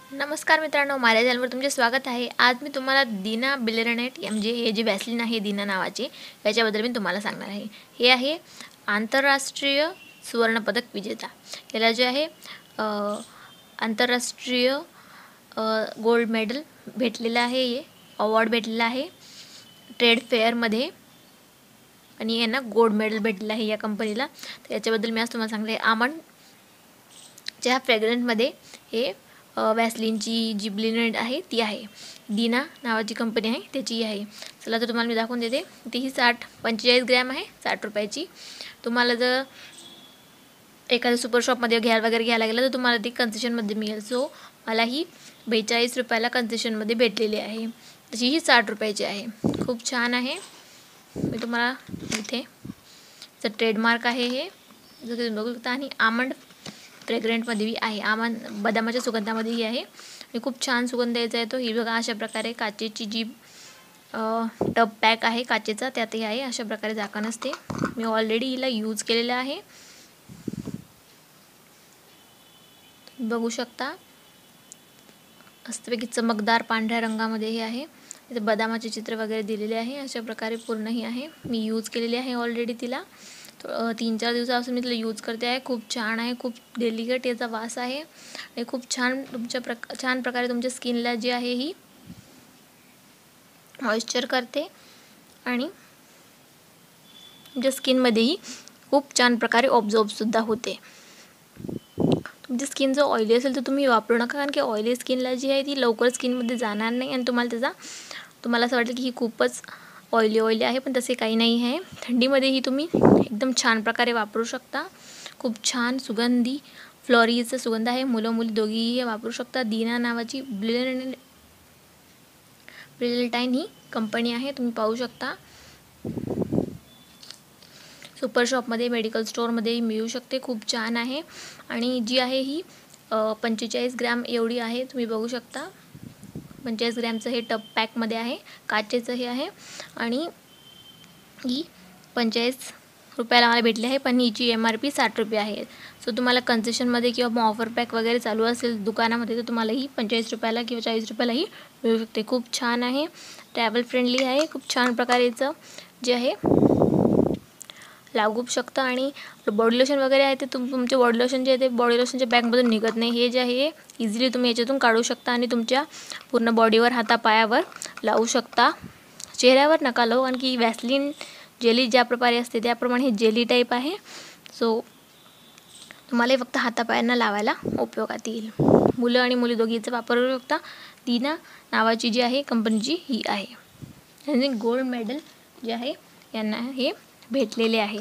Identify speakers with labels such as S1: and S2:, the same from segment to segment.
S1: नमस्कार मित्रांनो, माझ्या चॅनलवर तुमचे स्वागत आहे। आज मी तुम्हाला दीना बिलेरनेट म्हणजे हे जे वॅसलीन आहे दीना नावाचे याच्याबद्दल मी तुम्हाला सांगणार आहे। हे आहे आंतरराष्ट्रीय सुवर्ण पदक विजेता। याला जे आहे आंतरराष्ट्रीय गोल्ड मेडल भेटलेला आहे, हे अवॉर्ड भेटलेला आहे ट्रेड फेअर मध्ये आणि यांना गोल्ड मेडल भेटलेला आहे या कंपनीला। तर याच्याबद्दल मी आज तुम्हाला सांगणार आहे। आमंड च्या फ्रेग्रन्स मध्ये हे वॅसलीनची जी ब्लेंडेड आहे ती आहे, दीना नावाची कंपनी आहे त्याची आहे। चला तर तुम्हाला मी दाखवून देते। ती ही 45 ग्रॅम आहे, 60 रुपयाची। तुम्हाला जर एखाद्या सुपर शॉप मध्ये घ्यायला गेलं तर तुम्हाला ती कन्सेशन मध्ये मिळेल। सो मला ही 42 रुपयाला कन्सेशन मध्ये भेटलेली आहे। तशी ही 60 रुपयाची आहे। खूप छान आहे। मी तुम्हाला इथे ट्रेडमार्क आहे हे जर तुम्ही बघू शकता आणि आमंड फ्रेग्रंट मध्ये आहे, आमंड बदामाच्या सुगंधामध्ये आहे आणि खूप छान सुगंध यायचा आहे तो। ही बघा अशा प्रकारे काचेची जी टब पॅक आहे काचेचा त्यातही आहे, अशा प्रकारे झाकण असते। मी ऑलरेडी हिला यूज केलेला आहे, बघू शकता मस्तपैकी चमकदार पांढऱ्या रंगामध्ये हे आहे। इथे बदामाचे चित्र वगैरे दिलेले आहे, अशा प्रकारे पूर्ण ही आहे। मी यूज केलेली आहे ऑलरेडी तिला, 3-4 दिवसापासून मी तिला यूज करते आहे। खूप छान आहे, खूप डेलिकेट याचा वास आहे आणि खूप छान छान प्रकारे तुमच्या स्किनला जी आहे ही मॉइश्चर करते आणि तुमच्या स्किनमध्येही खूप छान प्रकारे ऑब्झर्व सुद्धा होते। तुमची स्किन जर ऑइली असेल तर तुम्ही वापरू नका, कारण की ऑइली स्किनला जी आहे ती लवकर स्किनमध्ये जाणार नाही आणि तुम्हाला असं वाटेल की ही खूपच ऑइली आहे, पण तसे काही नाही आहे। थंडीमध्येही तुम्ही एकदम छान प्रकारे वापरू शकता। खूप छान सुगंधी फ्लोरीचा सुगंध आहे, मुलं मुली दोघीही हे वापरू शकता। दीना नावाची ब्रिलटाईन ही कंपनी आहे, तुम्ही पाहू शकता। सुपर शॉप मध्ये मेडिकल स्टोर मध्ये मिळू शकते। खूप छान आहे आणि जी आहे ही 45 ग्रॅम एवढी आहे, तुम्ही बघू शकता। 45 ग्रॅमचं हे टब पॅक मध्ये आहे, काचेचं हे आहे आणि ही 45 रुपयाला मला भेटली आहे, पण हिची MRP 60 रुपये आहे। सो तुम्हाला कन्सेशन मध्ये किंवा मग ऑफर पॅक वगैरे चालू असेल दुकानामध्ये तर तुम्हाला ही 45 रुपयाला किंवा 40 रुपयाला ही मिळू शकते। खूप छान आहे, ट्रॅव्हल फ्रेंडली आहे, खूप छान प्रकारेचं जे आहे लागू शकता आणि बॉडी लोशन वगैरे आहे ते तुमचे बॉडी लोशन जे आहे ते बॉडी लोशनच्या बॅगमधून निघत नाही। हे जे आहे इझिली तुम्ही याच्यातून काढू शकता आणि तुमच्या पूर्ण बॉडीवर हातापायावर लावू शकता। चेहऱ्यावर नका लावू, कारण की वॅसलीन जेली ज्या प्रकारे असते त्याप्रमाणे हे जेली टाईप आहे। सो तुम्हाला फक्त हातापायांना लावायला उपयोगात येईल। मुलं आणि मुली दोघीचा वापर करू शकता। दीना नावाची जी आहे कंपनीची ही आहे आणि गोल्ड मेडल जे आहे यांना हे भेटलेले आहे।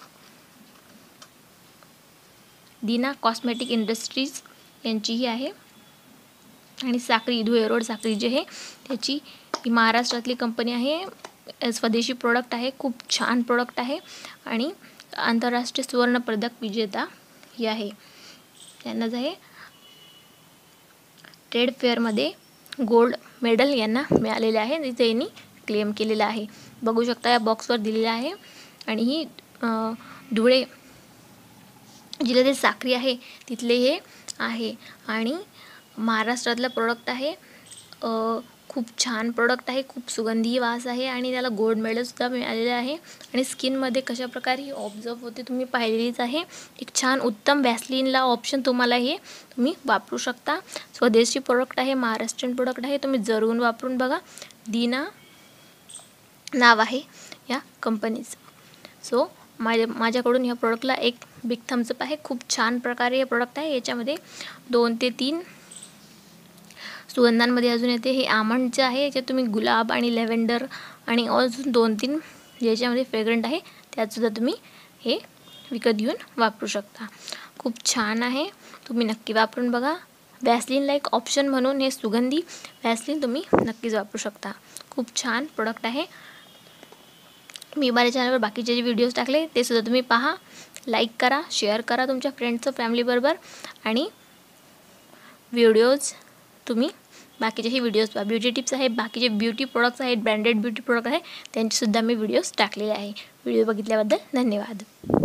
S1: दीना कॉस्मेटिक इंडस्ट्रीज यांची ही आहे आणि साक्री धुळे रोड साक्री जे आहे त्याची ही महाराष्ट्रातली कंपनी आहे। स्वदेशी प्रोडक्ट आहे, खूप छान प्रोडक्ट आहे आणि आंतरराष्ट्रीय सुवर्ण पदक विजेता ही आहे। यांना जे आहे ट्रेड फेअर मध्ये गोल्ड मेडल यांना मिळालेले आहे, तिथे यांनी क्लेम केलेला आहे। बघू शकता या बॉक्सवर दिलेला आहे आणि ही धुळे जिल्ह्यातील साक्री आहे तिथले हे आहे आणि महाराष्ट्रातला प्रोडक्ट आहे। खूप छान प्रोडक्ट आहे, खूप सुगंधी वास आहे आणि त्याला गोल्ड मेडल सुद्धा मिळालेले आहे आणि स्किनमध्ये कशा प्रकारे ऑब्झर्व होते तुम्ही पाहिलेलीच आहे। एक छान उत्तम वॅसलीनला ऑप्शन तुम्हाला हे तुम्ही वापरू शकता। स्वदेशी प्रोडक्ट आहे, महाराष्ट्रीयन प्रोडक्ट आहे, तुम्ही जरूर वापरून बघा। दीना नाव आहे या कंपनीचं। सो माझ्याकडून या प्रोडक्टला एक बिग थम्स अप आहे। खूप छान प्रकारे हे प्रोडक्ट आहे। याच्यामध्ये 2 ते 3 सुगंधांमध्ये अजून येते। हे आमंडचे आहे, याच्यात तुम्ही गुलाब आणि लॅव्हेंडर आणि अजून 2-3 ज्याच्यामध्ये फ्रेग्रंट आहे त्यात सुद्धा तुम्ही हे विकत घेऊन वापरू शकता। खूप छान आहे, तुम्ही नक्की वापरून बघा। वॅसलीनला एक ऑप्शन म्हणून हे सुगंधी वॅसलीन तुम्ही नक्कीच वापरू शकता। खूप छान प्रोडक्ट आहे। मी माझ्या चॅनलवर बाकीचे जे व्हिडिओज टाकले ते सुद्धा तुम्ही पहा, लाईक करा, शेअर करा तुमच्या फ्रेंड्स फॅमिली बरोबर आणि व्हिडिओज तुम्ही बाकीचेही व्हिडिओज पहा। ब्युटी टिप्स आहेत, बाकीचे ब्युटी प्रोडक्ट्स आहेत, ब्रँडेड ब्युटी प्रोडक्ट आहे त्यांचे सुद्धा मी व्हिडिओज टाकलेले आहे। व्हिडिओ बघितल्याबद्दल धन्यवाद।